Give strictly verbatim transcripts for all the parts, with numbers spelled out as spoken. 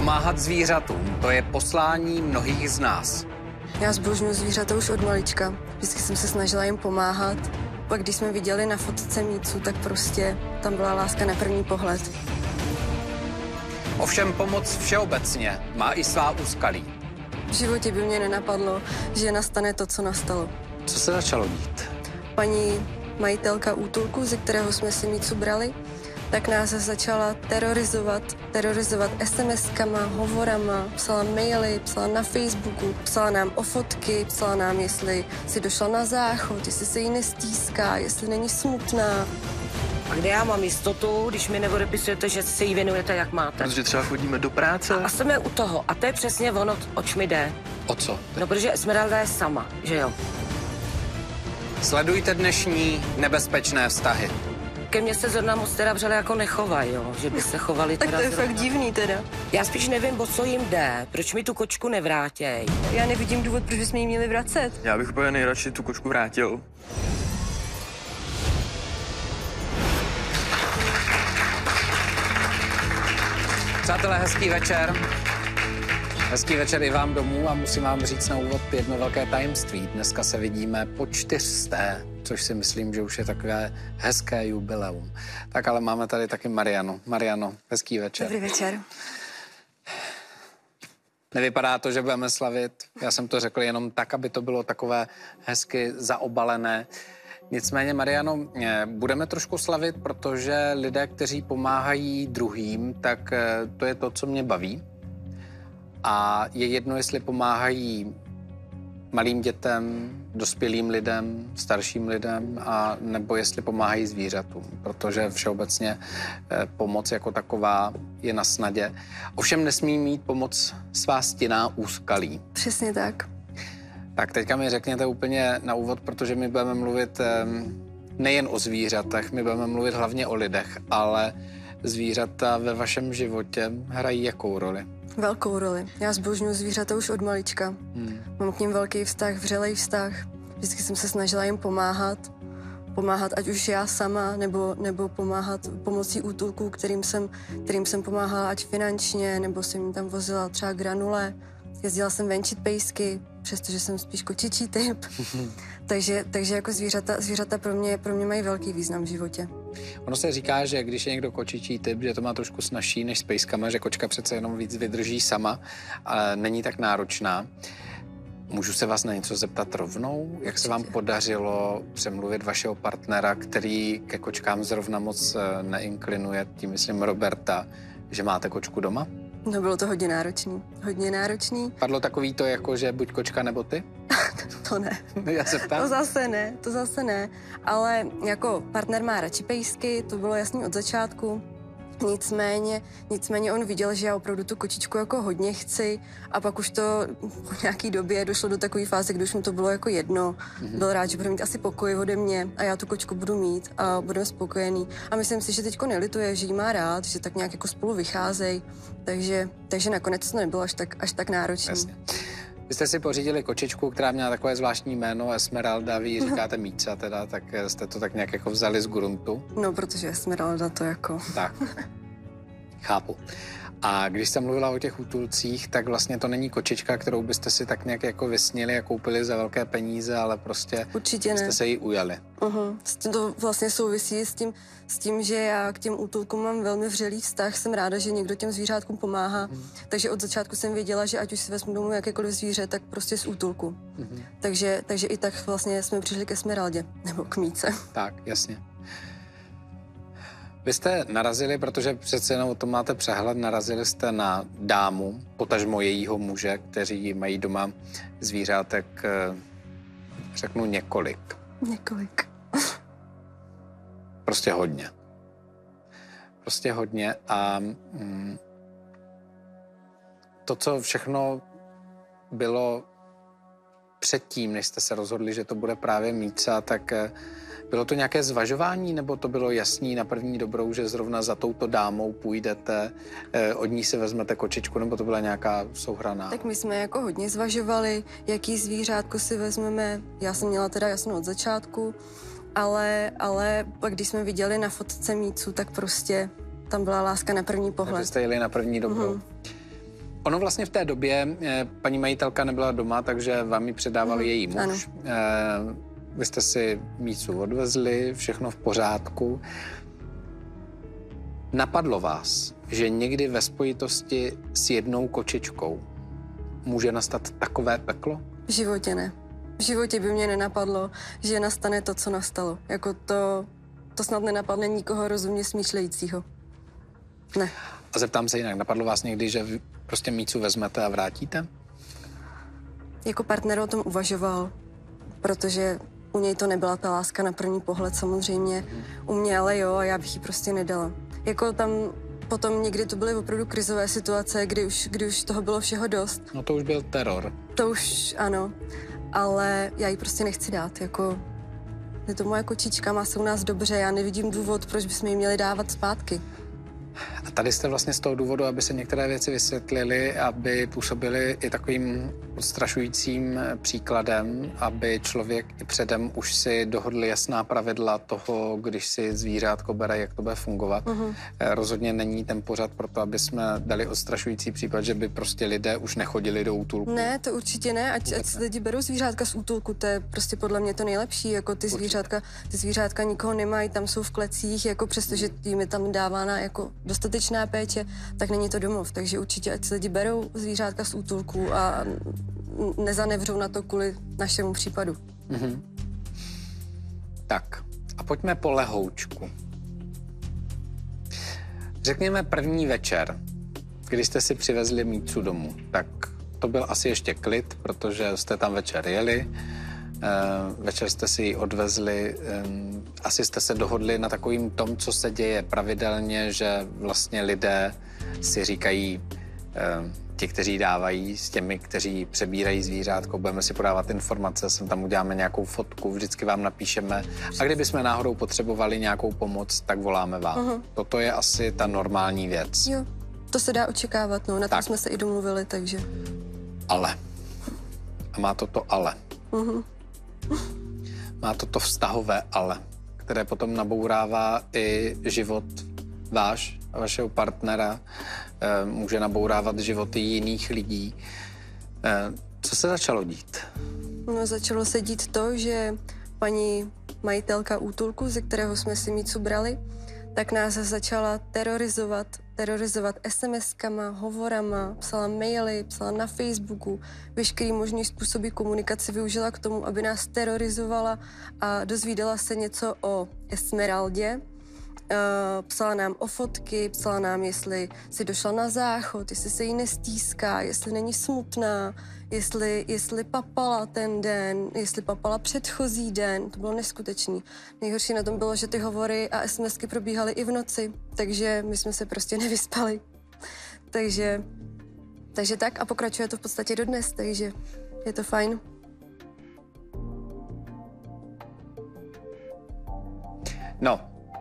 Pomáhat zvířatům, to je poslání mnohých z nás. Já zbožňuji zvířata už od malička. Vždycky jsem se snažila jim pomáhat. Pak když jsme viděli na fotce Mícu, tak prostě tam byla láska na první pohled. Ovšem pomoc všeobecně má i svá úskalí. V životě by mě nenapadlo, že nastane to, co nastalo. Co se začalo dít? Paní majitelka útulku, ze kterého jsme si Mícu brali, tak nás začala terorizovat, terorizovat es em eskama, hovorama, psala maily, psala na Facebooku, psala nám o fotky, psala nám, jestli si došla na záchod, jestli se jí nestíská, jestli není smutná. A kde já mám jistotu, když mi neodepisujete, že se jí věnujete, jak máte? Protože třeba chodíme do práce. A jsme u toho. A to je přesně ono, oč mi jde. O co? No, protože Esmeralda je sama, že jo? Sledujte dnešní nebezpečné vztahy. Ke mně se zrovna moc teda vřele jako nechovají, jo? Že by se chovali Tak teda to je zrovna. fakt divný teda. Já spíš nevím, o co jim jde. Proč mi tu kočku nevrátěj? Já nevidím důvod, proč bychom ji měli vracet. Já bych úplně nejradši tu kočku vrátil. Přátelé, hezký večer. Hezký večer i vám domů a musím vám říct na úvod jedno velké tajemství. Dneska se vidíme po čtyřsté, což si myslím, že už je takové hezké jubileum. Tak ale máme tady taky Marianu. Mariano, hezký večer. Dobrý večer. Nevypadá to, že budeme slavit. Já jsem to řekl jenom tak, aby to bylo takové hezky zaobalené. Nicméně, Mariano, budeme trošku slavit, protože lidé, kteří pomáhají druhým, tak to je to, co mě baví. A je jedno, jestli pomáhají malým dětem, dospělým lidem, starším lidem, a nebo jestli pomáhají zvířatům, protože všeobecně pomoc jako taková je na snadě. Ovšem nesmí mít pomoc svá stinná úskalí. Přesně tak. Tak teďka mi řekněte úplně na úvod, protože my budeme mluvit nejen o zvířatech, my budeme mluvit hlavně o lidech, ale zvířata ve vašem životě hrají jakou roli? Velkou roli. Já zbožňuji zvířata už od malička. Hmm. Mám k nim velký vztah, vřelej vztah. Vždycky jsem se snažila jim pomáhat. Pomáhat ať už já sama, nebo, nebo pomáhat pomocí útulků, kterým jsem, kterým jsem pomáhala ať finančně, nebo jsem jim tam vozila třeba granule. Jezdila jsem venčit pejsky, přestože jsem spíš kočičí typ. takže, takže jako zvířata, zvířata pro mě, pro mě mají velký význam v životě. Ono se říká, že když je někdo kočičí typ, že to má trošku snazší než s pejskama, že kočka přece jenom víc vydrží sama, ale není tak náročná. Můžu se vás na něco zeptat rovnou? Jak se vám podařilo přemluvit vašeho partnera, který ke kočkám zrovna moc neinklinuje, tím myslím Roberta, že máte kočku doma? No, bylo to hodně náročný. Hodně náročný. Padlo takový to, jako že buď kočka nebo ty? To ne. Já se ptám. To zase ne, to zase ne. Ale jako partner má radši pejsky, to bylo jasný od začátku. Nicméně, nicméně on viděl, že já opravdu tu kočičku jako hodně chci, a pak už to po nějaký době došlo do takové fáze, kdy už mu to bylo jako jedno. Mm-hmm. Byl rád, že bude mít asi pokoj ode mě a já tu kočku budu mít a budeme spokojený. A myslím si, že teďko nelituje, že jí má rád, že tak nějak jako spolu vycházejí. Takže, takže nakonec to nebylo až tak, až tak náročné. Jasně. Vy jste si pořídili kočičku, která měla takové zvláštní jméno Esmeralda, vy jí říkáte Míca teda, tak jste to tak nějak jako vzali z gruntu. No, protože Esmeralda to jako... Tak, chápu. A když jste mluvila o těch útulcích, tak vlastně to není kočička, kterou byste si tak nějak jako vysnili a koupili za velké peníze, ale prostě určitě ne. Jste se jí ujali. Uh-huh. S tím to vlastně souvisí s tím, s tím, že já k těm útulkům mám velmi vřelý vztah. Jsem ráda, že někdo těm zvířátkům pomáhá. Hmm. Takže od začátku jsem věděla, že ať už si vezmu domů jakékoliv zvíře, tak prostě z útulku. Hmm. Takže, takže i tak vlastně jsme přišli k Esmeraldě, nebo k Míce. Tak, jasně. Vy jste narazili, protože přece jenom o tom máte přehled, narazili jste na dámu, potažmo jejího muže, kteří mají doma zvířátek, řeknu několik. Několik. Prostě hodně. Prostě hodně a mm, to, co všechno bylo předtím, než jste se rozhodli, že to bude právě Míca, tak bylo to nějaké zvažování, nebo to bylo jasný na první dobrou, že zrovna za touto dámou půjdete, od ní si vezmete kočičku, nebo to byla nějaká souhraná? Tak my jsme jako hodně zvažovali, jaký zvířátko si vezmeme. Já jsem měla teda jasno od začátku, ale, ale pak když jsme viděli na fotce Mícu, tak prostě tam byla láska na první pohled. Takže jste jeli na první dobrou. Mm-hmm. Ono vlastně v té době eh, paní majitelka nebyla doma, takže vám ji předával mm, její muž. Eh, vy jste si mícu odvezli, všechno v pořádku. Napadlo vás, že někdy ve spojitosti s jednou kočičkou může nastat takové peklo? V životě ne. V životě by mě nenapadlo, že nastane to, co nastalo. Jako to, to snad nenapadne nikoho rozumně smýšlejícího. Ne. A zeptám se jinak, napadlo vás někdy, že vy prostě mícu vezmete a vrátíte? Jako partner o tom uvažoval, protože u něj to nebyla ta láska na první pohled samozřejmě. U mě ale jo, a já bych ji prostě nedala. Jako tam potom někdy to byly opravdu krizové situace, kdy už, kdy už toho bylo všeho dost. No to už byl teror. To už ano, ale já ji prostě nechci dát, jako je to moje kočička, má se u nás dobře, já nevidím důvod, proč bychom ji měli dávat zpátky. A tady jste vlastně z toho důvodu, aby se některé věci vysvětlily, aby působily i takovým odstrašujícím příkladem, aby člověk i předem už si dohodl jasná pravidla toho, když si zvířátko bere, jak to bude fungovat. Uh-huh. Rozhodně není ten pořad pro to, aby jsme dali odstrašující případ, že by prostě lidé už nechodili do útulku. Ne, to určitě ne, ať, ať si lidi berou zvířátka z útulku, to je prostě podle mě to nejlepší, jako ty zvířátka, ty zvířátka nikoho nemají, tam jsou v klecích, jako přestože jim je tam dávána jako dostatečná péče, tak není to domov. Takže určitě, ať se lidi berou zvířátka z útulku a nezanevřou na to kvůli našemu případu. Mm-hmm. Tak, a pojďme po lehoučku. Řekněme první večer, když jste si přivezli mícu domů, tak to byl asi ještě klid, protože jste tam večer jeli, večer jste si ji odvezli, asi jste se dohodli na takovým tom, co se děje pravidelně, že vlastně lidé si říkají, ti, kteří dávají s těmi, kteří přebírají zvířátko, budeme si podávat informace, sem tam uděláme nějakou fotku, vždycky vám napíšeme a kdybychom náhodou potřebovali nějakou pomoc, tak voláme vám. Uh-huh. Toto je asi ta normální věc. Jo, to se dá očekávat, no, na tak. tom jsme se i domluvili, takže... Ale. A má to to ale. Uh-huh. Má to to vztahové ale, které potom nabourává i život váš a vašeho partnera, může nabourávat životy jiných lidí. Co se začalo dít? No, začalo se dít to, že paní majitelka útulku, ze kterého jsme si mícu brali, tak nás začala terorizovat, terorizovat es em eskama, hovorama, psala maily, psala na Facebooku, veškerý možný způsoby komunikace využila k tomu, aby nás terorizovala a dozvídala se něco o Esmeraldě. Uh, psala nám o fotky, psala nám, jestli si došla na záchod, jestli se jí nestýská, jestli není smutná, jestli, jestli papala ten den, jestli papala předchozí den. To bylo neskutečný. Nejhorší na tom bylo, že ty hovory a es em esky probíhaly i v noci, takže my jsme se prostě nevyspali. takže, takže tak a pokračuje to v podstatě dodnes, takže je to fajn. No,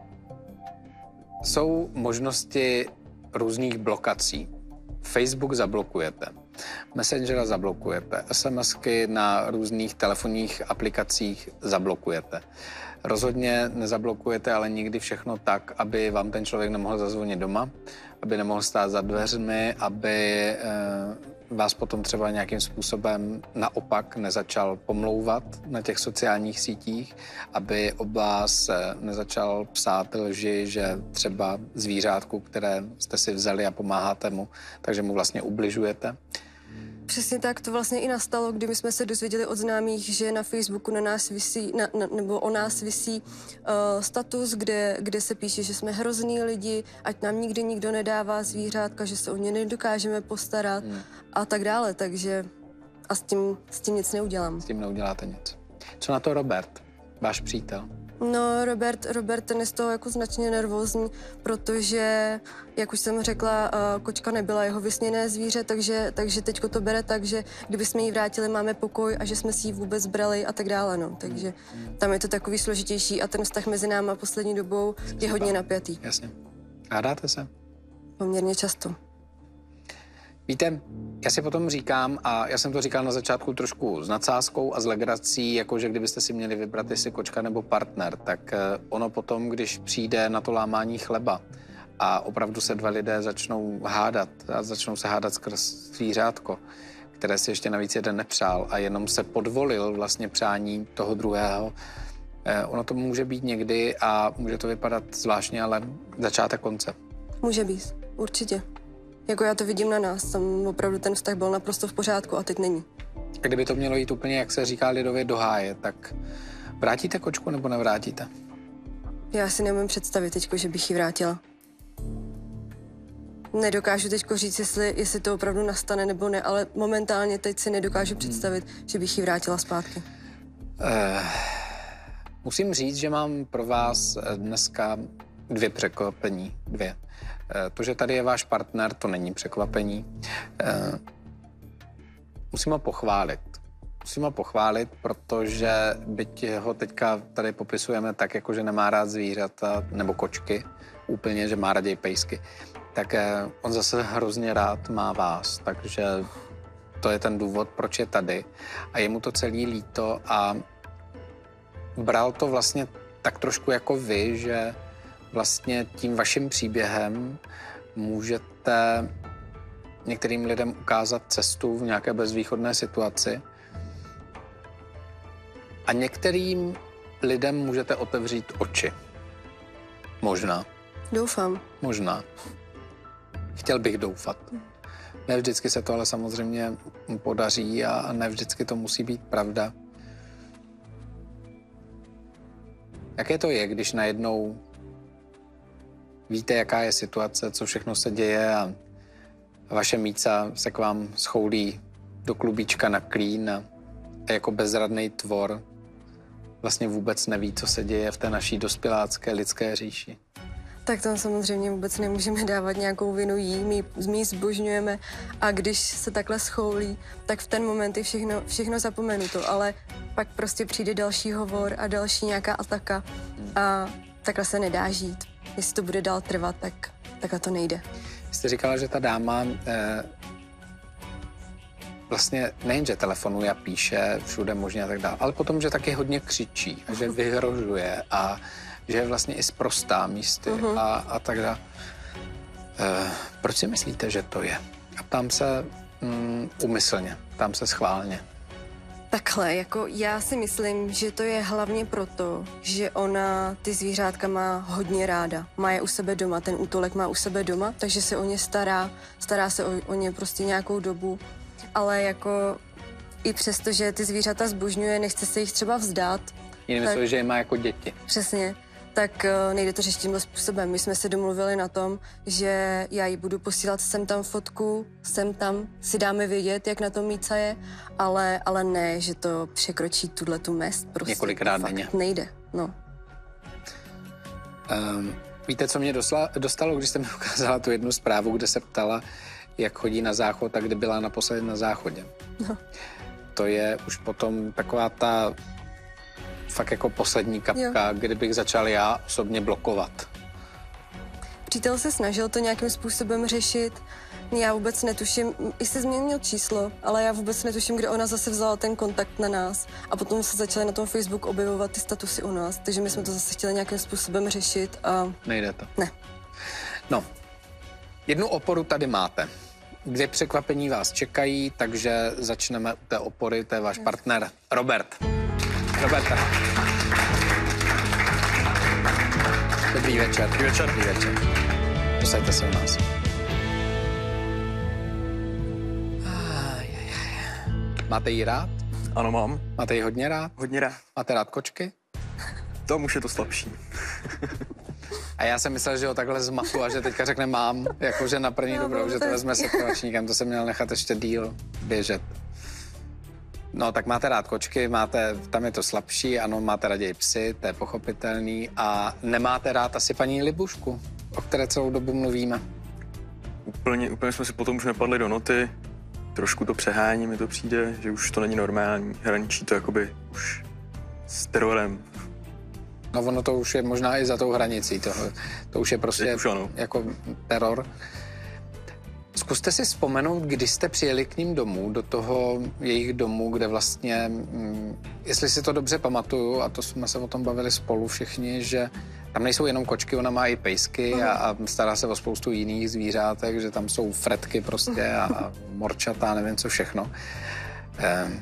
jsou možnosti různých blokací. Facebook zablokujete, Messengera zablokujete, SMSky na různých telefonních aplikacích zablokujete. Rozhodně nezablokujete ale nikdy všechno tak, aby vám ten člověk nemohl zazvonit doma, aby nemohl stát za dveřmi, aby eh, vás potom třeba nějakým způsobem naopak nezačal pomlouvat na těch sociálních sítích, aby o vás nezačal psát lži, že třeba zvířátku, které jste si vzali a pomáháte mu, takže mu vlastně ubližujete. Přesně tak, to vlastně i nastalo, kdy my jsme se dozvěděli od známých, že na Facebooku na nás visí, na, na, nebo o nás visí uh, status, kde, kde se píše, že jsme hrozný lidi, ať nám nikdy nikdo nedává zvířátka, že se o ně nedokážeme postarat hmm. a tak dále, takže a s tím, s tím nic neudělám. S tím neuděláte nic. Co na to Robert, váš přítel? No, Robert, Robert ten je z toho jako značně nervózní, protože, jak už jsem řekla, kočka nebyla jeho vysněné zvíře, takže, takže teďko to bere tak, že kdyby jsme jí vrátili, máme pokoj a že jsme si ji vůbec brali a tak dále, no. Takže tam je to takový složitější a ten vztah mezi náma poslední dobou je hodně napjatý. Jasně. Hádáte se? Poměrně často. Víte, já si potom říkám, a já jsem to říkal na začátku trošku s nadsázkou a s legrací, jakože kdybyste si měli vybrat, jestli kočka nebo partner, tak ono potom, když přijde na to lámání chleba a opravdu se dva lidé začnou hádat a začnou se hádat skrz zvířátko, které si ještě navíc jeden nepřál a jenom se podvolil vlastně přání toho druhého. Eh, ono to může být někdy a může to vypadat zvláštně, ale začátek konce. Může být, určitě. Jako já to vidím na nás, tam opravdu ten vztah byl naprosto v pořádku a teď není. Kdyby to mělo jít úplně, jak se říká lidově, do háje, tak vrátíte kočku nebo nevrátíte? Já si neumím představit teďko, že bych ji vrátila. Nedokážu teďko říct, jestli, jestli to opravdu nastane nebo ne, ale momentálně teď si nedokážu představit, hmm. že bych ji vrátila zpátky. Uh, musím říct, že mám pro vás dneska dvě překvapení. Dvě. Uh, to, že tady je váš partner, to není překvapení. Uh, musím ho pochválit. Musím ho pochválit, protože byť ho teďka tady popisujeme tak, jako že nemá rád zvířata nebo kočky, úplně, že má raději pejsky, tak on zase hrozně rád má vás, takže to je ten důvod, proč je tady. A je mu to celý líto a bral to vlastně tak trošku jako vy, že vlastně tím vaším příběhem můžete některým lidem ukázat cestu v nějaké bezvýchodné situaci a některým lidem můžete otevřít oči. Možná. Doufám. Možná. Chtěl bych doufat. Ne vždycky se to ale samozřejmě podaří a ne vždycky to musí být pravda. Jaké to je, když najednou víte, jaká je situace, co všechno se děje a vaše míca se k vám schoulí do klubíčka na klín a jako bezradný tvor vlastně vůbec neví, co se děje v té naší dospělácké lidské říši. Tak tam samozřejmě vůbec nemůžeme dávat nějakou vinu jí, my, my ji zbožňujeme a když se takhle schoulí, tak v ten moment je všechno, všechno zapomenuto, ale pak prostě přijde další hovor a další nějaká ataka a takhle se nedá žít. Jestli to bude dál trvat, tak takhle to nejde. Jste říkala, že ta dáma eh, vlastně nejenže telefonuje a píše všude možně a tak dále, ale potom, že taky hodně křičí a že vyhrožuje a že je vlastně i sprostá místy uh-huh. a, a tak dále. Eh, proč si myslíte, že to je? A ptám se mm, umyslně, ptám se schválně. Takhle, jako já si myslím, že to je hlavně proto, že ona ty zvířátka má hodně ráda. Má je u sebe doma, ten útulek má u sebe doma, takže se o ně stará, stará se o, o ně prostě nějakou dobu. Ale jako i přesto, že ty zvířata zbožňuje, nechce se jich třeba vzdát. Jinými slovy, že je má jako děti. Přesně. Tak nejde to řešit tímhle způsobem. My jsme se domluvili na tom, že já jí budu posílat sem tam fotku, sem tam si dáme vědět, jak na tom Míca je, ale, ale ne, že to překročí tuhletu mez. Prostě několikrát denně. Nejde, no. Um, víte, co mě dosla, dostalo, když jste mi ukázala tu jednu zprávu, kde se ptala, jak chodí na záchod a kdy byla naposledy na záchodě. No. To je už potom taková ta fakt jako poslední kapka, jo. Kdybych začal já osobně blokovat. Přítel se snažil to nějakým způsobem řešit. Já vůbec netuším, i se změnil číslo, ale já vůbec netuším, kde ona zase vzala ten kontakt na nás. A potom se začaly na tom Facebooku objevovat ty statusy u nás, takže my jsme to zase chtěli nějakým způsobem řešit a... Nejde to. Ne. No, jednu oporu tady máte. Dvě překvapení vás čekají, takže začneme u té opory, to je váš partner Robert. Roberte. Dobrý večer. Dobrý večer. Dobrý večer. Posaďte se u nás. Máte jí rád? Ano, mám. Máte jí hodně rád? Hodně rád. Máte rád kočky? Tam už je to slabší. A já jsem myslel, že ho takhle zmatu a že teďka řekne mám, jakože na první dobrou, že to vezme situačníkem, to jsem měl nechat ještě díl běžet. No, tak máte rád kočky, máte, tam je to slabší, ano, máte raději psy, to je pochopitelný. A nemáte rád asi paní Libušku, o které celou dobu mluvíme. Úplně, úplně jsme si potom už nepadli do noty. Trošku to přehání, mi to přijde, že už to není normální. Hraničí to jakoby už s terorem. No, ono to už je možná i za tou hranicí toho. To už je prostě už ano. Jako teror. Zkuste si vzpomenout, kdy jste přijeli k ním domů, do toho jejich domu, kde vlastně, hm, jestli si to dobře pamatuju, a to jsme se o tom bavili spolu všichni, že tam nejsou jenom kočky, ona má i pejsky a, a stará se o spoustu jiných zvířátek, že tam jsou fretky prostě a, a morčata, nevím co všechno. Ehm,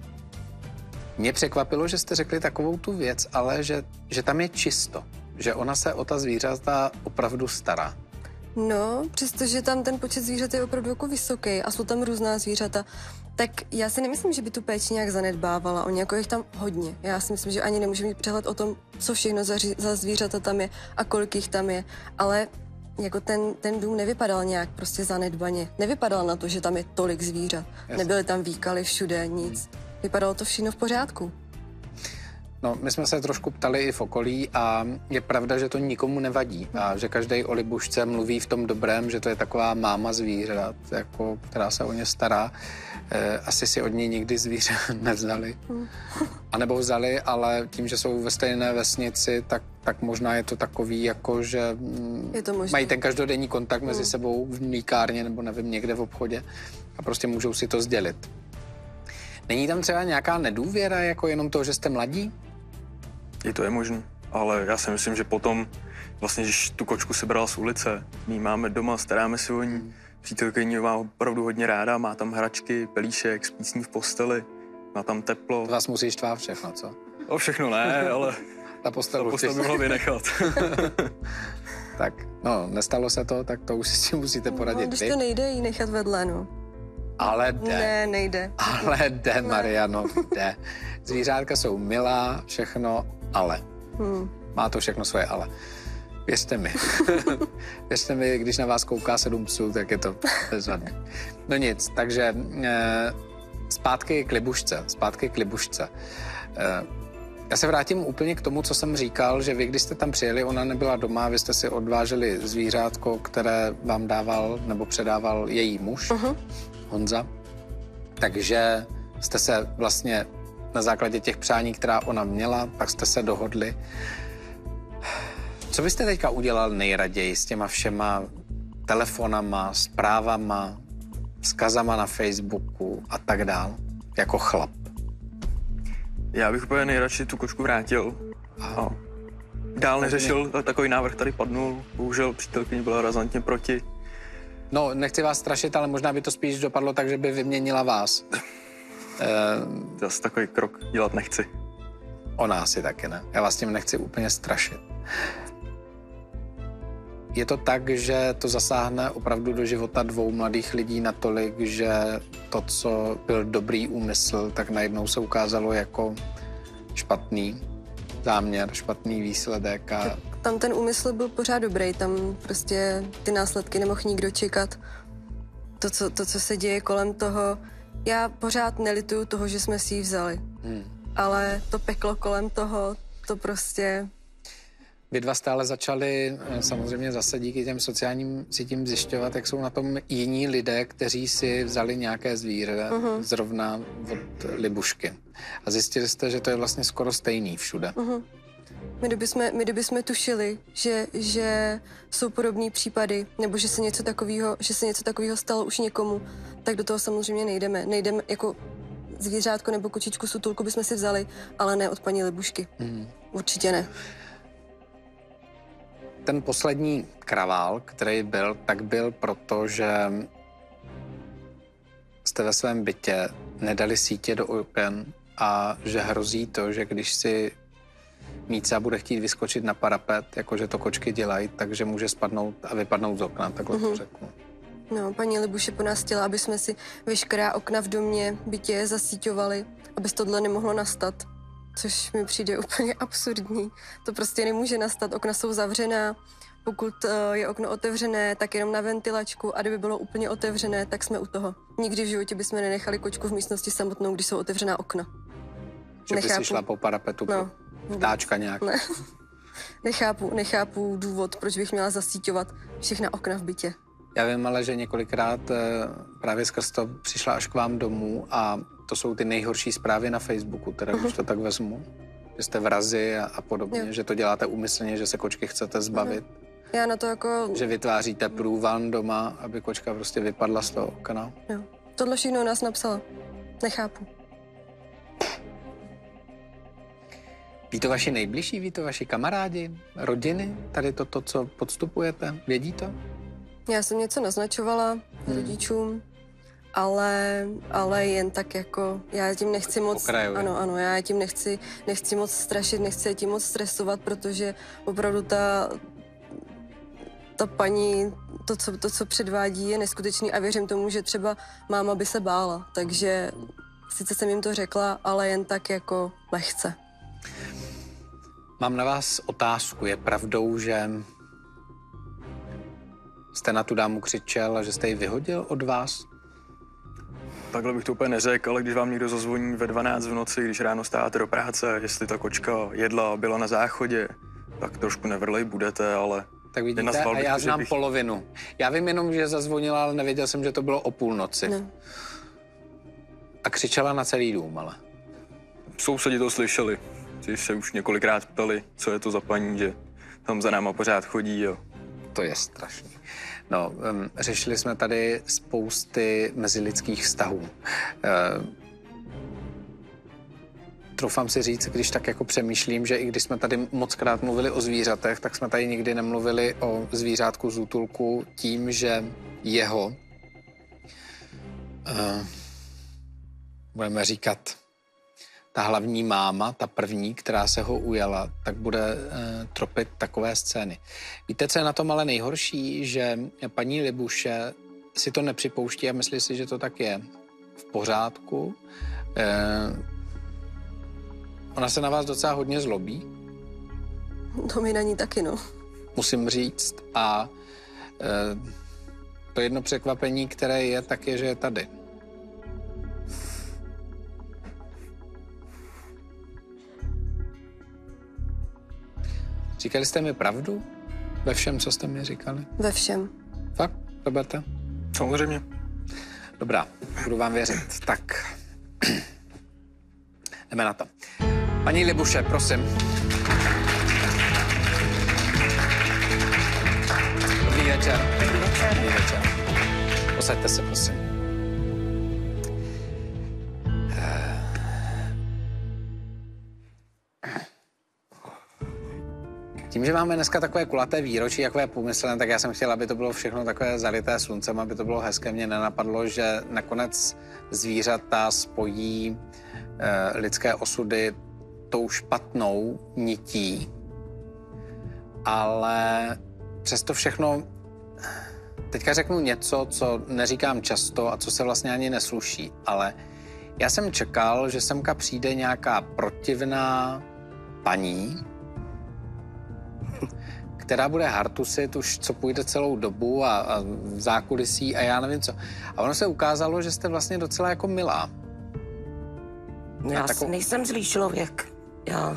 mě překvapilo, že jste řekli takovou tu věc, ale že, že tam je čisto, že ona se o ta zvířata opravdu stará. No, přestože tam ten počet zvířat je opravdu jako vysoký a jsou tam různá zvířata, tak já si nemyslím, že by tu péči nějak zanedbávala. Oni jako jich tam hodně. Já si myslím, že ani nemůže mít přehled o tom, co všechno za, za zvířata tam je a kolik jich tam je. Ale jako ten, ten dům nevypadal nějak prostě zanedbaně. Nevypadal na to, že tam je tolik zvířat. Jasně. Nebyly tam výkaly všude, nic. Vypadalo to všechno v pořádku. No, my jsme se trošku ptali i v okolí a je pravda, že to nikomu nevadí a že každý o libušce mluví v tom dobrém, že to je taková máma zvířat, jako, která se o ně stará. E, asi si od ní nikdy zvíře nevzali. A nebo vzali, ale tím, že jsou ve stejné vesnici, tak, tak možná je to takový, jako že je to mají ten každodenní kontakt mezi hmm. sebou v mlýkárně nebo nevím, někde v obchodě a prostě můžou si to sdělit. Není tam třeba nějaká nedůvěra, jako jenom toho, že jste mladí? I to je možné, ale já si myslím, že potom, vlastně, když tu kočku sebral z ulice, my máme doma, staráme se o ní, přítelkyně má opravdu hodně ráda, má tam hračky, pelíšek, spí s ní v posteli, má tam teplo. To vás musí štvát všechno, co? O všechno ne, ale ta postel, ta postel by mohla vynechat. Tak, no, nestalo se to, tak to už si s tím musíte poradit no, když vy. to nejde jí nechat vedle, no. Ale jde. Ne, nejde. Ale jde, Mariano, jde. Zvířátka jsou milá, všechno, ale. Hmm. Má to všechno svoje ale. Věřte mi. Věřte mi, když na vás kouká sedm psů, tak je to bezvadné. No nic, takže eh, zpátky k libušce, zpátky k libušce. Eh, já se vrátím úplně k tomu, co jsem říkal, že vy, když jste tam přijeli, ona nebyla doma, vy jste si odváželi zvířátko, které vám dával nebo předával její muž, uh-huh. Honza. Takže jste se vlastně na základě těch přání, která ona měla, tak jste se dohodli. Co byste teďka udělal nejraději s těma všema telefonama, zprávama, vzkazama na Facebooku a tak dál, jako chlap? Já bych úplně nejradši tu kočku vrátil a dál neřešil, takový návrh tady padnul, bohužel přítelkyně byla razantně proti. No, nechci vás strašit, ale možná by to spíš dopadlo tak, že by vyměnila vás. Uh, Zase takový krok dělat nechci. Ona asi taky ne. Já vás tím nechci úplně strašit. Je to tak, že to zasáhne opravdu do života dvou mladých lidí natolik, že to, co byl dobrý úmysl, tak najednou se ukázalo jako špatný záměr, špatný výsledek. A... Tam ten úmysl byl pořád dobrý, tam prostě ty následky nemohl nikdo čekat. To, co, to, co se děje kolem toho, já pořád nelituju toho, že jsme si ji vzali. Hmm. Ale to peklo kolem toho, to prostě... Vy dva jste ale začali samozřejmě zase díky těm sociálním sítím zjišťovat, jak jsou na tom jiní lidé, kteří si vzali nějaké zvíře, uh-huh. zrovna od libušky. A zjistili jste, že to je vlastně skoro stejný všude. Uh-huh. My kdybychom, my kdybychom tušili, že, že jsou podobné případy, nebo že se něco takového, že se něco takového stalo už někomu, tak do toho samozřejmě nejdeme. Nejdeme jako zvířátko nebo kočičku sutulku bychom si vzali, ale ne od paní libušky. Uh-huh. Určitě ne. Ten poslední kravál, který byl, tak byl proto, že jste ve svém bytě nedali sítě do oken a že hrozí to, že když si Míca bude chtít vyskočit na parapet, jakože to kočky dělají, takže může spadnout a vypadnout z okna, takhle mm-hmm. to řeknu. No, paní Libuše po nás chtěla, aby jsme si veškerá okna v domě, bytě zasíťovali, aby tohle nemohlo nastat. Což mi přijde úplně absurdní. To prostě nemůže nastat. Okna jsou zavřená. Pokud je okno otevřené, tak jenom na ventilačku. A kdyby bylo úplně otevřené, tak jsme u toho. Nikdy v životě bychom nenechali kočku v místnosti samotnou, když jsou otevřená okna. Že by si šla po parapetu, no, ptáčka nějak. Ne. nechápu, nechápu důvod, proč bych měla zasíťovat všechna okna v bytě. Já vím ale, že několikrát právě skrz to přišla až k vám domů a to jsou ty nejhorší zprávy na Facebooku, teda uh-huh. když to tak vezmu. Že jste vrazi a, a podobně, jo. Že to děláte úmyslně, že se kočky chcete zbavit. Uh-huh. Já na to jako... Že vytváříte průvan doma, aby kočka prostě vypadla z toho okna. Jo. Tohle všechno nás napsala. Nechápu. Ví to vaši nejbližší, ví to vaši kamarádi, rodiny, tady to, to, co podstupujete? Vědí to? Já jsem něco naznačovala hmm. rodičům, ale, ale jen tak jako, já tím nechci moc, Okrajově. ano, ano, já tím nechci, nechci moc strašit, nechci je tím moc stresovat, protože opravdu ta, ta paní, to co, to, co předvádí, je neskutečný a věřím tomu, že třeba máma by se bála, takže sice jsem jim to řekla, ale jen tak jako lehce. Mám na vás otázku. Je pravdou, že jste na tu dámu křičel a že jste ji vyhodil od vás? Takhle bych to úplně neřekl, ale když vám někdo zazvoní ve dvanáct v noci, když ráno státe do práce, jestli ta kočka jedla a byla na záchodě, tak trošku nevrlej budete, ale... Tak vidíte, a já znám bych... polovinu. Já vím jenom, že zazvonila, ale nevěděl jsem, že to bylo o půlnoci. Ne. A křičela na celý dům, ale... Sousedi to slyšeli. Když se už několikrát ptali, co je to za paní, že tam za náma pořád chodí, jo. To je strašný. No, um, řešili jsme tady spousty mezilidských vztahů. Uh, troufám si říct, když tak jako přemýšlím, že i když jsme tady mockrát mluvili o zvířatech, tak jsme tady nikdy nemluvili o zvířátku z útulku tím, že jeho, uh, budeme říkat, ta hlavní máma, ta první, která se ho ujala, tak bude uh, tropit takové scény. Víte, co je na tom ale nejhorší? Že paní Libuše si to nepřipouští a myslí si, že to tak je v pořádku. Uh, ona se na vás docela hodně zlobí. To mi na ní taky, no. Musím říct. A uh, to jedno překvapení, které je, tak je, že je tady. Říkali jste mi pravdu? Ve všem, co jste mi říkali? Ve všem. Fakt, Roberte? Samozřejmě. Dobrá, budu vám věřit. Tak, jdeme na to. Paní Libuše, prosím. Dobrý večer. Dobrý večer. Dobrý večer. Posaďte se, prosím. Tím, že máme dneska takové kulaté výročí, jakové pomyslné, tak já jsem chtěla, aby to bylo všechno takové zalité sluncem, aby to bylo hezké. Mě nenapadlo, že nakonec zvířata spojí eh, lidské osudy tou špatnou nití. Ale přesto všechno, teďka řeknu něco, co neříkám často a co se vlastně ani nesluší, ale já jsem čekal, že semka přijde nějaká protivná paní, která bude hartusit už, co půjde celou dobu a, a v zákulisí a já nevím co. A ono se ukázalo, že jste vlastně docela jako milá. No já takovou... nejsem zlý člověk. Já...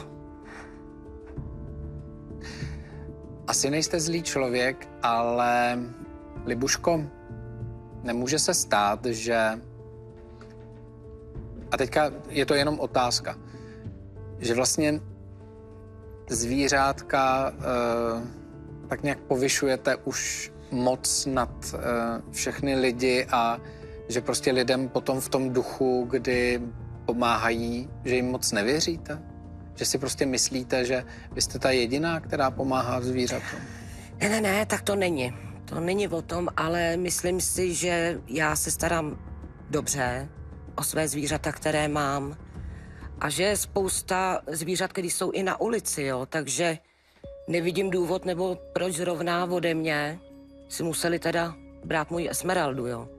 Asi nejste zlý člověk, ale Libuško, nemůže se stát, že... A teďka je to jenom otázka. Že vlastně zvířátka uh, tak nějak povyšujete už moc nad uh, všechny lidi a že prostě lidem potom v tom duchu, kdy pomáhají, že jim moc nevěříte? Že si prostě myslíte, že vy jste ta jediná, která pomáhá zvířatům? Ne, ne, ne, tak to není. To není o tom, ale myslím si, že já se starám dobře o své zvířata, které mám. A že je spousta zvířat, které jsou i na ulici, jo, takže nevidím důvod, nebo proč zrovna ode mě si museli teda brát můj Esmeraldu, jo.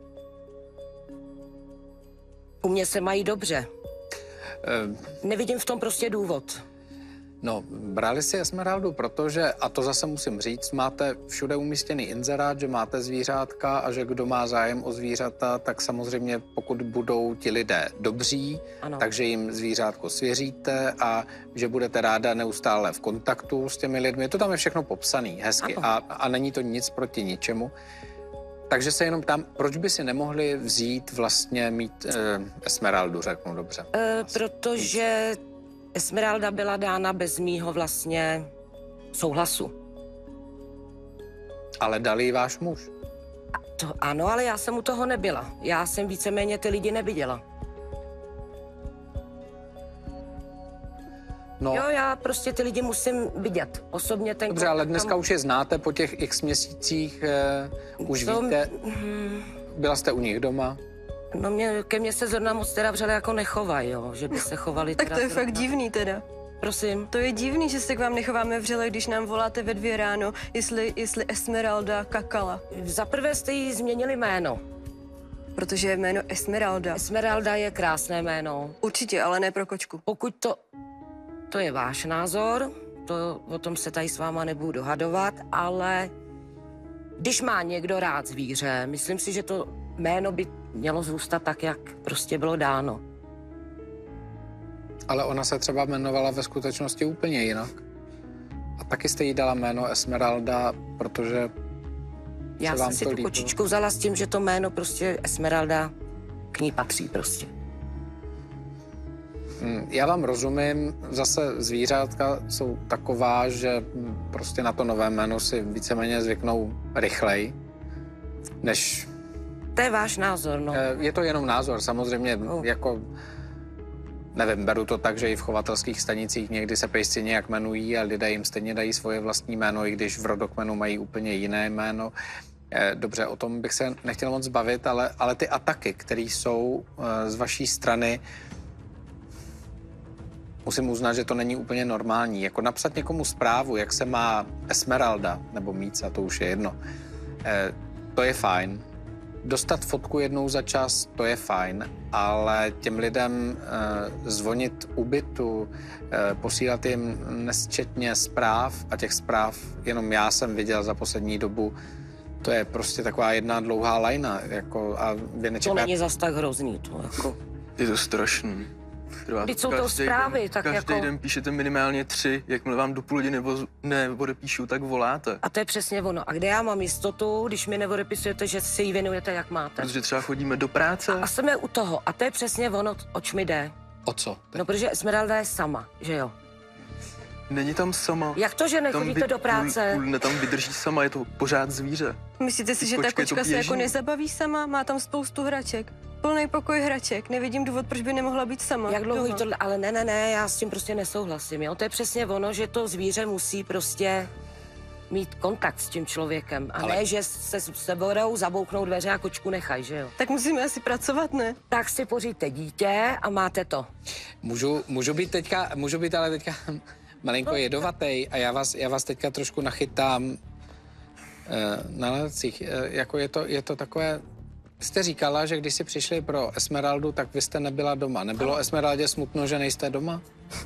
U mě se mají dobře. Uh, Nevidím v tom prostě důvod. No, brali si Esmeraldu, protože, a to zase musím říct, máte všude umístěný inzerát, že máte zvířátka a že kdo má zájem o zvířata, tak samozřejmě pokud budou ti lidé dobří, ano. Takže jim zvířátko svěříte a že budete ráda neustále v kontaktu s těmi lidmi. To tam je všechno popsaný, hezky a, a není to nic proti ničemu. Takže se jenom tam, proč by si nemohli vzít vlastně mít eh, Esmeraldu, řeknu dobře. E, protože Esmeralda byla dána bez mýho vlastně souhlasu. Ale dal jí váš muž. To, ano, ale já jsem u toho nebyla. Já jsem víceméně ty lidi neviděla. No. Jo, já prostě ty lidi musím vidět. Osobně ten... Dobře, ale dneska tam... už je znáte po těch x měsících, eh, už to... víte, byla jste u nich doma? No mě, ke mně se zrovna moc teda vřele jako nechovají, jo, že by se chovali Tak teda... to je zrovna... fakt divný teda. Prosím? To je divný, že se k vám nechováme vřele, když nám voláte ve dvě ráno, jestli, jestli Esmeralda kakala. Za prvé jste jí změnili jméno. Protože je jméno Esmeralda. Esmeralda je krásné jméno. Určitě, ale ne pro kočku. Pokud to... To je váš názor, to o tom se tady s váma nebudu dohadovat, ale když má někdo rád zvíře, myslím si, že to jméno by mělo zůstat tak, jak prostě bylo dáno. Ale ona se třeba jmenovala ve skutečnosti úplně jinak. A taky jste jí dala jméno Esmeralda, protože Já se vám jsem si to tu líbilo. kočičku vzala s tím, že to jméno prostě Esmeralda k ní patří prostě. Já vám rozumím, zase zvířátka jsou taková, že prostě na to nové jméno si víceméně zvyknou rychleji, než... To je váš názor, no. Je to jenom názor, samozřejmě, No. jako... Nevím, beru to tak, že i v chovatelských stanicích někdy se pejsci nějak jmenují a lidé jim stejně dají svoje vlastní jméno, i když v rodokmenu mají úplně jiné jméno. Dobře, o tom bych se nechtěl moc bavit, ale, ale ty ataky, které jsou z vaší strany, musím uznat, že to není úplně normální. Jako napsat někomu zprávu, jak se má Esmeralda, nebo Míca, to už je jedno, to je fajn. Dostat fotku jednou za čas, to je fajn, ale těm lidem e, zvonit u bytu, e, posílat jim nesčetně zpráv, a těch zpráv jenom já jsem viděl za poslední dobu, to je prostě taková jedna dlouhá lajna, jako, a vy nečekáte... To není zas tak hrozný, to jako... Je to strašný. Teď jsou to zprávy, den, tak každý jako... den píšete minimálně tři, jakmile vám do půl hodiny neodepíšu, tak voláte. A to je přesně ono. A kde já mám jistotu, když mi neodepisujete, že si ji věnujete, jak máte? Protože třeba chodíme do práce. A jsme u toho. A to je přesně ono, oč mi jde. O co? No, protože Esmeralda je sama, že jo? Není tam sama. Jak to, že nechodíte do práce? Půl, půl dne tam vydrží sama, je to pořád zvíře. Myslíte si, že ta Kočka je to kočka se jako běžný. nezabaví sama? Má tam spoustu hraček. Plný pokoj hraček. Nevidím důvod, proč by nemohla být sama. Jak dlouho jí doma. tohle, ale ne, ne, ne, já s tím prostě nesouhlasím, jo? To je přesně ono, že to zvíře musí prostě mít kontakt s tím člověkem. A Ale- ne, že se seberou, zabouknou dveře a kočku nechají, že jo? Tak musíme asi pracovat, ne? Tak si poříďte dítě a máte to. Můžu, můžu být teďka, můžu být ale teďka malinko No. jedovatej a já vás, já vás teďka trošku nachytám eh, na ledacích. Eh, jako je to, je to takové... Jste říkala, že když si přišli pro Esmeraldu, tak vy jste nebyla doma. Nebylo Esmeraldě smutno, že nejste doma?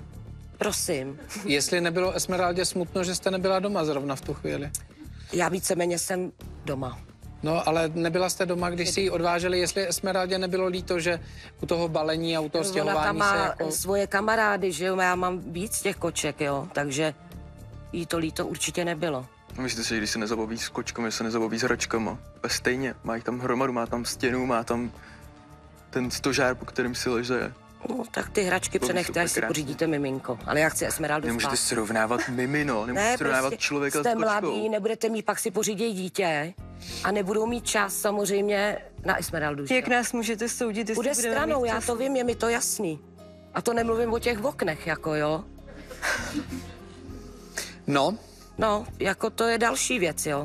Prosím. Jestli nebylo Esmeraldě smutno, že jste nebyla doma zrovna v tu chvíli? Já víceméně jsem doma. No, ale nebyla jste doma, když si ji odváželi, jestli Esmeraldě nebylo líto, že u toho balení a u toho Ona stěhování tam se má jako... svoje kamarády, že jo? Já mám víc těch koček, jo? Takže jí to líto určitě nebylo. Myslíte si, že když se nezabaví s kočkami, že se nezabaví s hračkama? A stejně, má jich tam hromadu, má tam stěnu, má tam ten stožár, po kterým si leže. No, tak ty hračky To by přenechte, super až si krásný. pořídíte miminko. Ale já chci Esmeraldu Nemůžete spát. srovnávat mimino, nemůžete Ne, srovnávat prostě člověka s jste kočkou. mladý, nebudete mít, pak si pořídit dítě a nebudou mít čas samozřejmě na Esmeraldu. že Jak jo? nás můžete soudit, jestli Bude budeme stranou, mít já čas? to vím, je mi to jasný. A to nemluvím o těch oknech, jako jo. No, No, jako to je další věc, jo.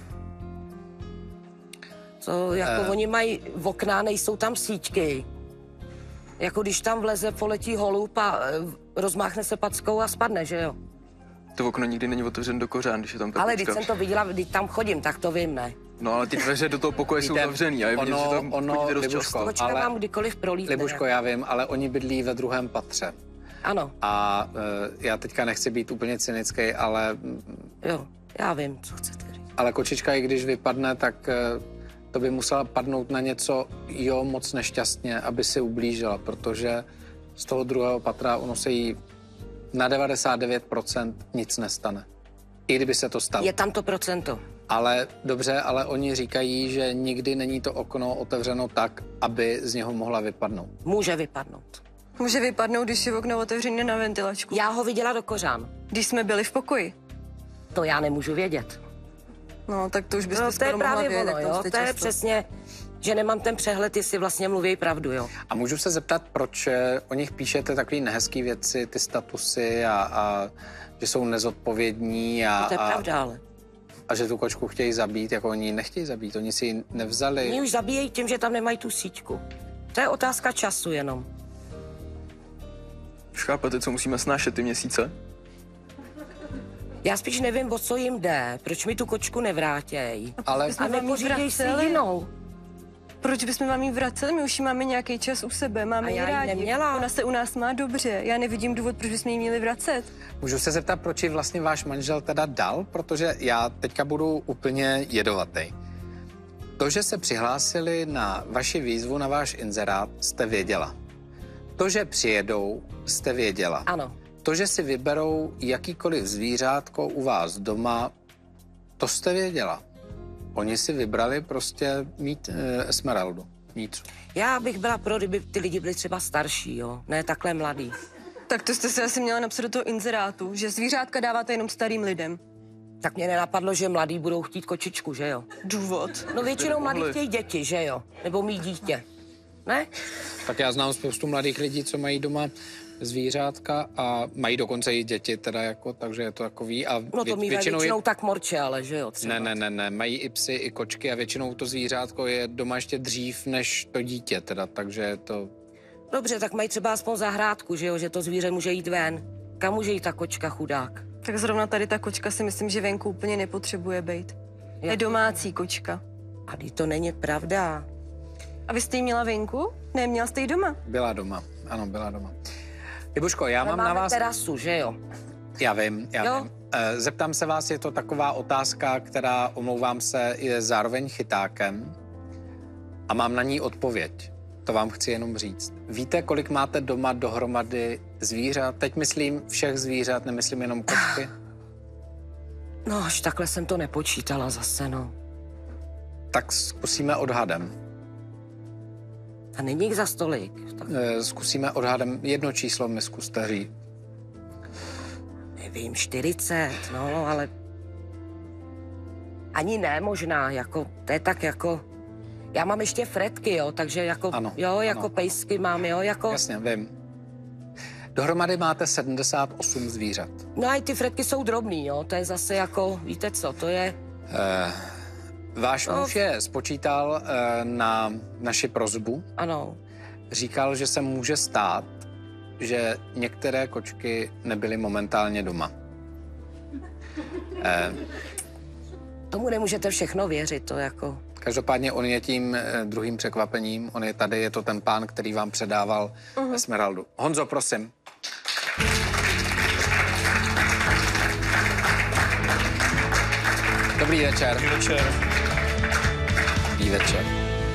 To, jako Eh. oni mají v okna, nejsou tam síťky. Jako když tam vleze, poletí holub a eh, rozmáchne se packou a spadne, že jo. To okno nikdy není otevřen do kořán, když je tam ta Ale kočka. když jsem to viděla, když tam chodím, tak to vím, ne. No ale ty dveře do toho pokoje jsou Víte, zavřený a je vidět, ono- že tam ono, chodíte dost Libuško, často. Kočka ale- vám kdykoliv prolítne. Libuško, já vím, ale oni bydlí ve druhém patře. Ano, A e, já teďka nechci být úplně cynický, ale, jo, já vím, co chcete říct. ale kočička, i když vypadne, tak e, to by musela padnout na něco, jo, moc nešťastně, aby si ublížila, protože z toho druhého patra ono se jí na devadesát devět procent nic nestane. I kdyby se to stalo. Je tam to procento. Ale dobře, ale oni říkají, že nikdy není to okno otevřeno tak, aby z něho mohla vypadnout. Může vypadnout. Může vypadnout, když je okno otevřené na ventilačku. Já ho viděla do kořán. Když jsme byli v pokoji. To já nemůžu vědět. No, tak to už byste No, to skoro je mohla právě vědět, ono, jak tam jo. jste To je často. přesně, že nemám ten přehled, jestli vlastně mluví pravdu, jo. A můžu se zeptat, proč eh, o nich píšete takový nehezký věci, ty statusy a, a že jsou nezodpovědní a, To je a, pravda, ale. a že tu kočku chtějí zabít, jako oni ji nechtějí zabít, oni si ji nevzali. Oni už zabíjejí tím, že tam nemají tu síťku. To je otázka času jenom. Už chápete, co musíme snášet ty měsíce? Já spíš nevím, o co jim jde, proč mi tu kočku nevrátěj. Ale A nepořídej si vraceli? jinou. Proč bychom vám ji vraceli? My už ji máme nějaký čas u sebe, máme A ji já ji rádi. neměla. Ona se u nás má dobře. Já nevidím důvod, proč bychom ji měli vracet. můžu se zeptat, proč ji vlastně váš manžel teda dal? Protože já teďka budu úplně jedovatý. To, že se přihlásili na vaši výzvu, na váš inzerát, jste věděla. To, že přijedou, jste věděla. Ano. To, že si vyberou jakýkoliv zvířátko u vás doma, to jste věděla. Oni si vybrali prostě mít e, Esmeraldu, Nícu. Já bych byla pro, kdyby ty lidi byli třeba starší, jo, ne takhle mladý. Tak to jste si asi měla napsat do toho inzerátu, že zvířátka dáváte jenom starým lidem. Tak mě nenapadlo, že mladí budou chtít kočičku, že jo? Důvod. No většinou mladí mohli. chtějí děti, že jo? Nebo mít dítě. Ne? Tak já znám spoustu mladých lidí, co mají doma zvířátka a mají dokonce i děti, teda jako, takže je to takový. A No to vě- mývají většinou, je... většinou tak morče, ale že jo? Třeba. Ne, ne, ne, ne, mají i psy, i kočky a většinou to zvířátko je doma ještě dřív než to dítě, teda, takže je to... Dobře, tak mají třeba aspoň zahrádku, že jo? Že to zvíře může jít ven. Kam může jít ta kočka, chudák? Tak zrovna tady ta kočka si myslím, že venku úplně nepotřebuje být. Je Jak? domácí kočka. A když to není pravda. A vy jste ji měla venku? Ne, měla jste ji doma. Byla doma, ano, byla doma. Libuško, já Ale mám máme na vás... terasu, že jo? Já vím, já Jo? vím. Eh, Zeptám se vás, je to taková otázka, která, omlouvám se, je zároveň chytákem a mám na ní odpověď. To vám chci jenom říct. Víte, kolik máte doma dohromady zvířat? Teď myslím všech zvířat, nemyslím jenom kočky. No, až takhle jsem to nepočítala zase, no. Tak zkusíme odhadem. A není jich za stolik. Tak Eh, Zkusíme odhadem. Jedno číslo mi zkuste říct. nevím, čtyřicet, no, ale... Ani ne možná, jako, to je tak jako... Já mám ještě fretky, jo, takže jako, Ano, jo, jako ano. pejsky mám, jo, jako... Jasně, vím. Dohromady máte sedmdesát osm zvířat. No a i ty fretky jsou drobný, jo, to je zase jako, víte co, to je... Eh, Váš No. muž je spočítal eh, na naši prozbu. Ano. Říkal, že se může stát, že některé kočky nebyly momentálně doma. Eh, Tomu nemůžete všechno věřit, to jako... každopádně on je tím eh, druhým překvapením. On je tady, je to ten pán, který vám předával uh-huh. Esmeraldu. Honzo, prosím. Dobrý večer. Dobrý večer. Dobrý večer.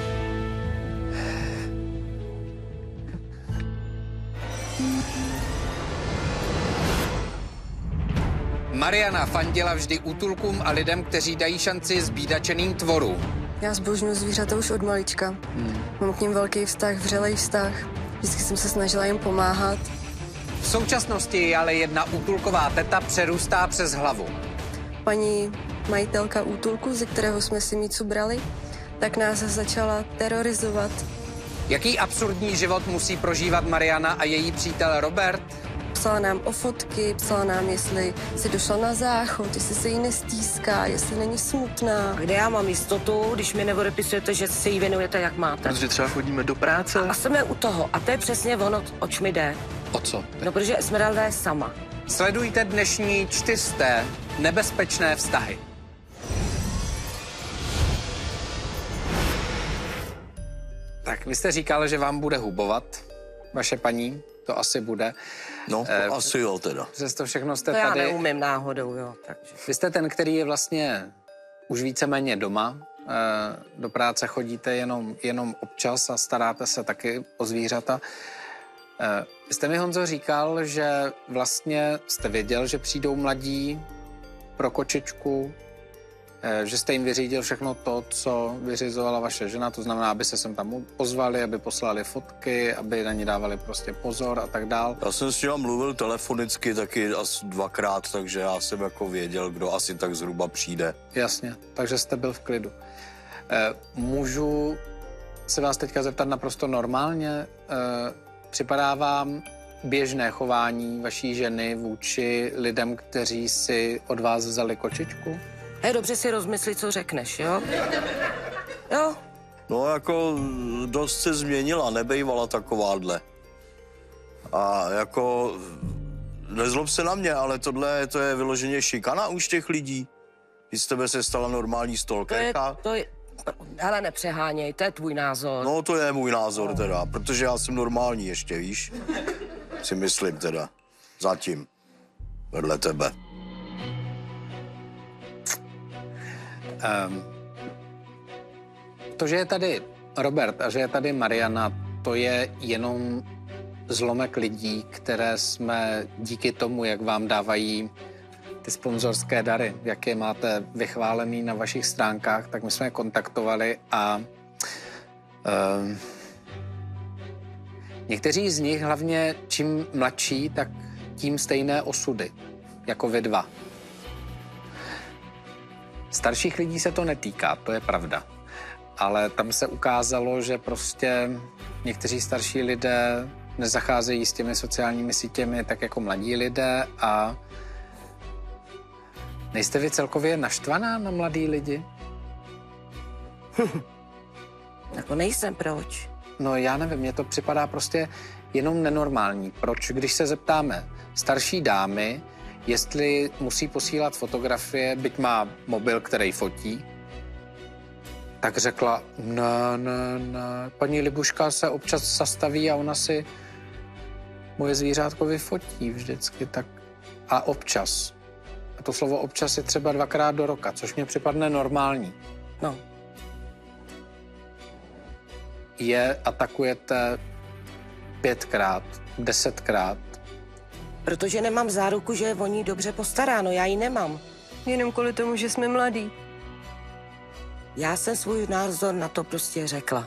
Mariana fandila vždy útulkům a lidem, kteří dají šanci zbídačeným tvorům. Já zbožňuji zvířata už od malička. Hmm. Mám k nim velký vztah, vřelej vztah. Vždycky jsem se snažila jim pomáhat. V současnosti ale jedna útulková teta přerůstá přes hlavu. Paní majitelka útulku, ze kterého jsme si Mícu brali, tak nás začala terorizovat. Jaký absurdní život musí prožívat Mariana a její přítel Robert? Psala nám o fotky, psala nám, jestli si došla na záchod, jestli se jí nestýská, jestli není smutná. A kde já mám jistotu, když mi neodepisujete, že se jí věnujete, jak máte? Protože třeba chodíme do práce. A jsme u toho. A to je přesně ono, oč mi jde. O co? No, protože Esmeralda je sama. Sledujte dnešní čtyřsté nebezpečné vztahy. Tak, vy jste říkal, že vám bude hubovat, vaše paní, to asi bude. No, to Eh, asi jo teda. Přesto všechno jste To já tady. neumím náhodou, jo. Takže. Vy jste ten, který je vlastně už víceméně doma. Eh, Do práce chodíte jenom, jenom občas a staráte se taky o zvířata. Eh, Vy jste mi, Honzo, říkal, že vlastně jste věděl, že přijdou mladí pro kočičku, eh, že jste jim vyřídil všechno to, co vyřizovala vaše žena, to znamená, aby se sem tam pozvali, aby poslali fotky, aby na ní dávali prostě pozor a tak dál. Já jsem s ním mluvil telefonicky taky asi dvakrát, takže já jsem jako věděl, kdo asi tak zhruba přijde. Jasně, takže jste byl v klidu. Eh, Můžu se vás teďka zeptat naprosto normálně. E, připadá vám běžné chování vaší ženy vůči lidem, kteří si od vás vzali kočičku? Hej, dobře si rozmysli, co řekneš, jo? Jo? No jako dost se změnila, nebejvala takováhle. A jako, nezlob se na mě, ale tohle to je vyloženě šikana už těch lidí. Když z tebe se stala normální To je, stalkerka. to je, hele, nepřeháněj, to je tvůj názor. No to je můj názor teda, protože já jsem normální ještě, víš? Si myslím teda. Zatím. Vedle tebe. Um, to, že je tady Robert a že je tady Mariana, to je jenom zlomek lidí, které jsme díky tomu, jak vám dávají ty sponzorské dary, jak je máte vychválený na vašich stránkách, tak my jsme je kontaktovali a um, někteří z nich, hlavně čím mladší, tak tím stejné osudy, jako vy dva. Starších lidí se to netýká, to je pravda. Ale tam se ukázalo, že prostě někteří starší lidé nezacházejí s těmi sociálními sítěmi tak jako mladí lidé a nejste vy celkově naštvaná na mladý lidi? Jako nejsem, proč? No já nevím, mně to připadá prostě jenom nenormální. Proč, když se zeptáme starší dámy, jestli musí posílat fotografie, byť má mobil, který fotí, tak řekla, ne, ne, ne, paní Libuška se občas zastaví a ona si moje zvířátko vyfotí vždycky, tak a občas. A to slovo občas je třeba dvakrát do roka, což mě připadne normální. No. Je atakujete pětkrát, desetkrát. Protože nemám záruku, že je o ní dobře postaráno, já ji nemám. Jenom kvůli tomu, že jsme mladí. Já jsem svůj názor na to prostě řekla.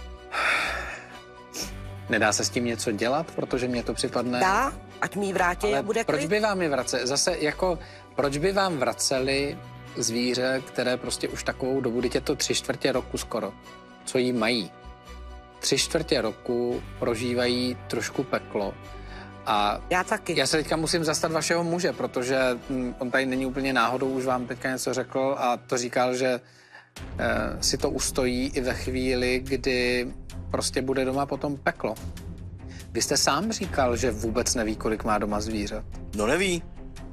Nedá se s tím něco dělat, protože mě to připadne... Dá, ať mi ji vrátí Ale a bude proč klid. by vám je vraceli? Zase jako, proč by vám vraceli zvíře, které prostě už takovou dobu, teď je to tři čtvrtě roku skoro, co jí mají. Tři čtvrtě roku prožívají trošku peklo. A Já taky. já se teďka musím zastat vašeho muže, protože hm, on tady není úplně náhodou, už vám teďka něco řekl a to říkal, že eh, si to ustojí i ve chvíli, kdy prostě bude doma potom peklo. Vy jste sám říkal, že vůbec neví, kolik má doma zvířat. No neví.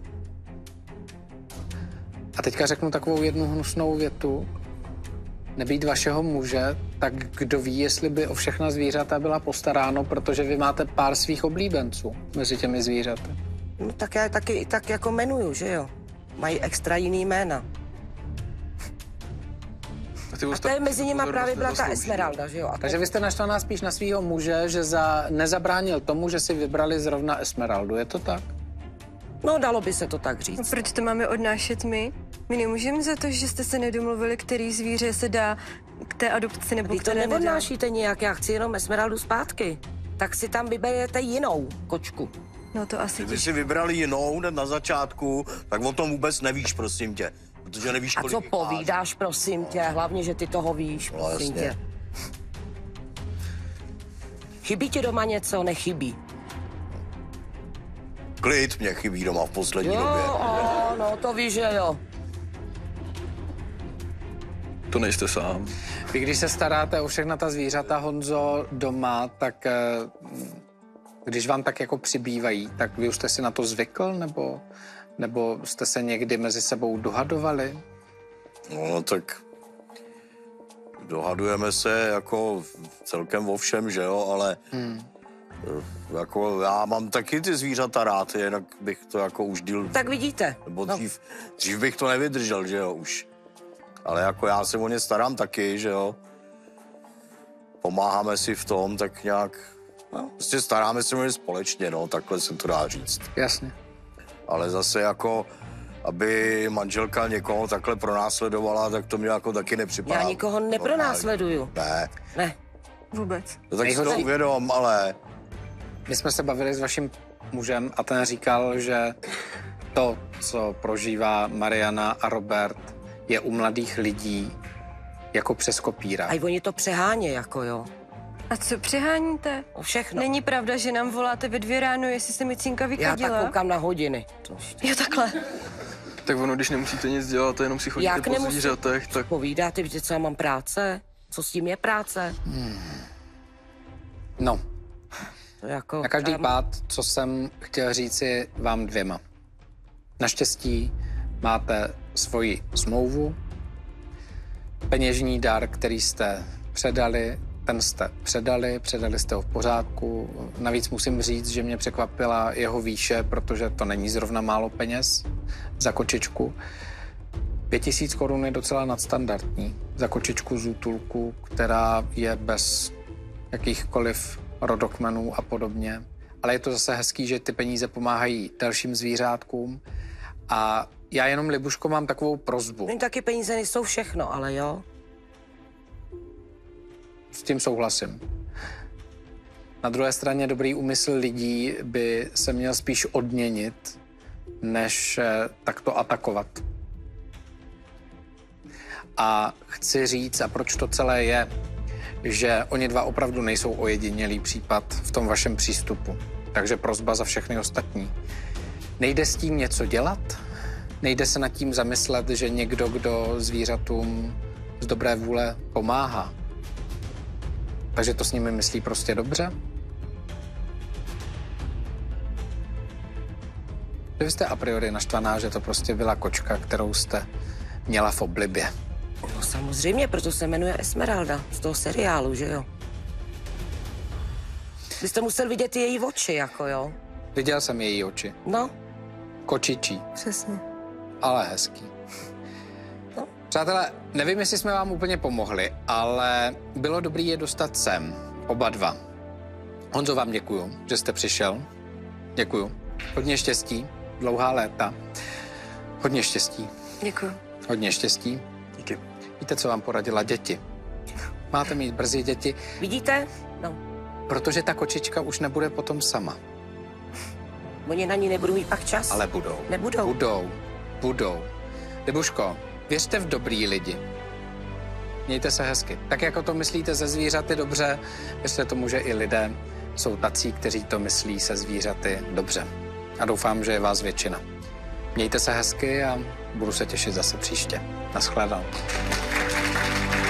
A teďka řeknu takovou jednu hnusnou větu. Nebýt vašeho muže, tak kdo ví, jestli by o všechna zvířata byla postaráno, protože vy máte pár svých oblíbenců mezi těmi zvířaty. No, tak já je taky tak jako jmenuju, že jo? Mají extra jiný jména. A to je mezi nimi právě byla ta Esmeralda, že jo? A to... Takže vy jste naštvaná spíš na svého muže, že za, nezabránil tomu, že si vybrali zrovna Esmeraldu, je to tak? No, dalo by se to tak říct. No, proč to máme odnášet my? My nemůžeme za to, že jste se nedomluvili, který zvíře se dá k té adopci nebo Vy to které nedá. neodnášíte nijak, já chci jenom Esmeraldu zpátky. Tak si tam vyberete jinou kočku. No to asi Kdyby těž. si vybrali jinou hned na začátku, tak o tom vůbec nevíš, prosím tě. Protože nevíš, A kolik co jich máš. povídáš, prosím tě, hlavně, že ty toho víš, No, prosím jasně. tě. Chybí ti doma něco? Nechybí. Klid mě chybí doma v poslední Jo, době. o, no to víš, že jo. To nejste sám. Vy, když se staráte o všechna ta zvířata, Honzo, doma, tak eh, když vám tak jako přibývají, tak vy už jste si na to zvykl, nebo, nebo jste se někdy mezi sebou dohadovali? No tak dohadujeme se jako celkem o všem, že jo, ale hmm. jako já mám taky ty zvířata rád, jinak bych to jako už díl, Tak vidíte. nebo No. dřív, dřív bych to nevydržel, že jo, už. Ale jako já se o ně starám taky, že jo. Pomáháme si v tom, tak nějak, no, prostě staráme se o ně společně, no, takhle se to dá říct. Jasně. Ale zase jako, aby manželka někoho takhle pronásledovala, tak to mě jako taky nepřipadá. Já nikoho nepronásleduju. Ne, Ne. Vůbec. no tak si to Nejhorší- uvědom, ale My jsme se bavili s vaším mužem a ten říkal, že to, co prožívá Mariana a Robert, je u mladých lidí jako přes kopírák. A oni to přehání, jako jo. A co přeháníte? O všechno. Není pravda, že nám voláte ve dvě ráno, jestli se mi Cinka Já vykodila? tak koukám na hodiny. To ještě. Jo, takhle. Tak ono, když nemusíte nic dělat, jenom si chodíte Jak po nemusím? zvířatech, tak Povídáte, víte, co já mám práce? Co s tím je práce? No, To jako, na každý já- pád, co jsem chtěl říci vám dvěma. Naštěstí máte svoji smlouvu, peněžní dar, který jste předali, ten jste předali, předali jste ho v pořádku. Navíc musím říct, že mě překvapila jeho výše, protože to není zrovna málo peněz za kočičku. Pět tisíc korun je docela nadstandardní za kočičku z útulku, která je bez jakýchkoliv rodokmenů a podobně. Ale je to zase hezký, že ty peníze pomáhají dalším zvířátkům. A já jenom, Libuško, mám takovou prosbu. No, taky peníze nejsou všechno, ale jo. S tím souhlasím. Na druhé straně dobrý úmysl lidí by se měl spíš odměnit, než eh, takto atakovat. A chci říct, a proč to celé je, že oni dva opravdu nejsou ojedinělý případ v tom vašem přístupu. Takže prosba za všechny ostatní. Nejde s tím něco dělat? Nejde se nad tím zamyslet, že někdo, kdo zvířatům z dobré vůle pomáhá, takže to s nimi myslí prostě dobře? Vy jste a priori naštvaná, že to prostě byla kočka, kterou jste měla v oblibě. No samozřejmě, proto se jmenuje Esmeralda z toho seriálu, že jo. Vy jste musel vidět i její oči, jako jo. Viděl jsem její oči. No, Kočičí, Přesně. ale hezký. Přátelé, nevím, jestli jsme vám úplně pomohli, ale bylo dobré je dostat sem, oba dva. Honzo, vám děkuju, že jste přišel. Děkuju. Hodně štěstí, dlouhá léta. Hodně štěstí, Děkuji. hodně štěstí. díky. Víte, co vám poradila děti? Máte mít brzy děti, vidíte? No, protože ta kočička už nebude potom sama. oni na ní nebudou mít pak čas. Ale budou. Nebudou. Budou. Budou. Libuško, věřte v dobrý lidi. Mějte se hezky. Tak jako to myslíte se zvířaty dobře, věřte tomu, že i lidé jsou tací, kteří to myslí se zvířaty dobře. A doufám, že je vás většina. Mějte se hezky a budu se těšit zase příště. Naschledanou.